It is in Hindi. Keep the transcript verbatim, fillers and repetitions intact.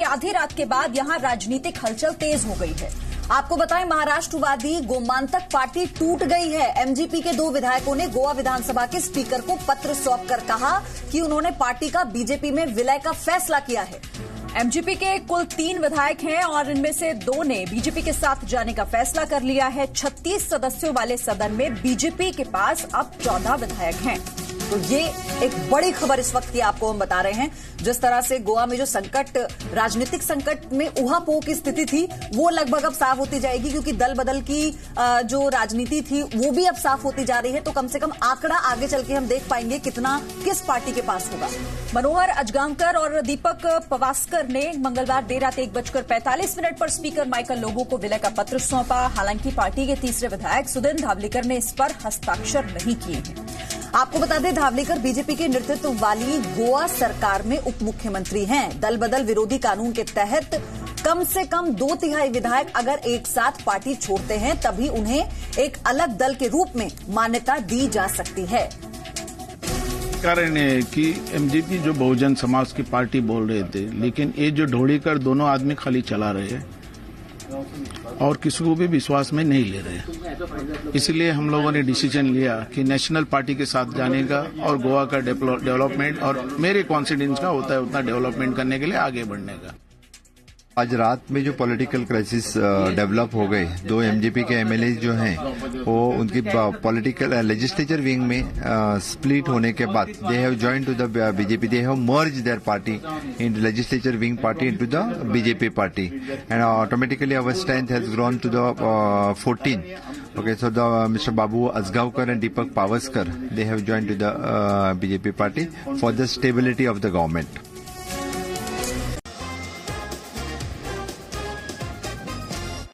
आधी रात के बाद यहां राजनीतिक हलचल तेज हो गई है। आपको बताएं, महाराष्ट्रवादी गोमांतक पार्टी टूट गई है। एमजीपी के दो विधायकों ने गोवा विधानसभा के स्पीकर को पत्र सौंपकर कहा कि उन्होंने पार्टी का बीजेपी में विलय का फैसला किया है। एमजीपी के कुल तीन विधायक हैं और इनमें से दो ने बीजेपी के साथ जाने का फैसला कर लिया है। छत्तीस सदस्यों वाले सदन में बीजेपी के पास अब चौदह विधायक हैं। तो ये एक बड़ी खबर इस वक्त की आपको हम बता रहे हैं। जिस तरह से गोवा में जो संकट, राजनीतिक संकट में ऊहापोह की स्थिति थी, वो लगभग अब साफ होती जाएगी, क्योंकि दल बदल की जो राजनीति थी वो भी अब साफ होती जा रही है। तो कम से कम आंकड़ा आगे चल के हम देख पाएंगे कितना किस पार्टी के पास होगा। मनोहर अजगांवकर और दीपक पवास्कर ने मंगलवार देर रात एक बजकर पैंतालीस मिनट पर स्पीकर माइकल लोबो को विलय का पत्र सौंपा। हालांकि पार्टी के तीसरे विधायक सुदिन धावलीकर ने इस पर हस्ताक्षर नहीं किए हैं। आपको बता दें, धावलीकर बीजेपी के नेतृत्व वाली गोवा सरकार में उप मुख्यमंत्री हैं। दल बदल विरोधी कानून के तहत कम से कम दो तिहाई विधायक अगर एक साथ पार्टी छोड़ते हैं तभी उन्हें एक अलग दल के रूप में मान्यता दी जा सकती है। कारण है कि एमजीपी जो बहुजन समाज की पार्टी बोल रहे थे, लेकिन ये जो ढोड़ीकर दोनों आदमी खाली चला रहे हैं और किसी को भी विश्वास में नहीं ले रहे। इसलिए हम लोगों ने डिसीजन लिया कि नेशनल पार्टी के साथ जाने का और गोवा का डेवलपमेंट और मेरे कॉन्स्टिट्यूएंसी का होता है उतना डेवलपमेंट करने के लिए आगे बढ़ने का। आज रात में जो पॉलिटिकल क्राइसिस डेवलप हो गए, दो एमजीपी के एमएलए जो हैं वो उनकी पॉलिटिकल लेजिस्लेचर विंग में स्प्लिट होने के बाद they have joined to the BJP, they have merge their party in legislature wing party into the BJP party and automatically our strength has grown to the fourteen. Okay, so the uh, Mister Babu Asgaonkar and Deepak Pavaskar, they have joined to the uh, B J P party for the stability of the government.